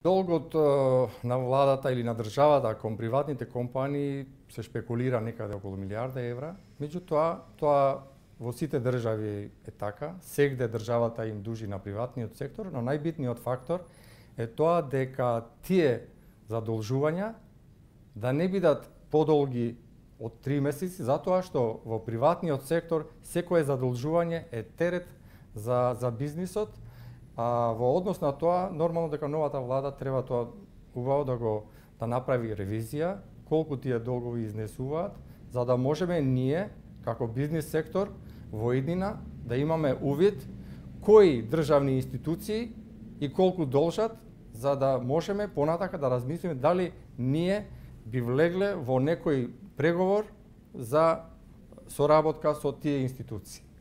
Долгот на владата или на државата кон приватните компании се шпекулира некаде околу милијарда евра. Меѓутоа, тоа во сите држави е така. Сегде државата им дужи на приватниот сектор, но најбитниот фактор е тоа дека тие задолжувања да не бидат подолги од 3 месеци, затоа што во приватниот сектор секое задолжување е терет за бизнисот. А во однос на тоа, нормално дека новата влада треба тоа убаво да направи ревизија, колку тие долгови изнесуваат, за да можеме ние, како бизнис сектор, во иднина, да имаме увид кои државни институции и колку должат, за да можеме понатака да размислиме дали ние би влегле во некој преговор за соработка со тие институции.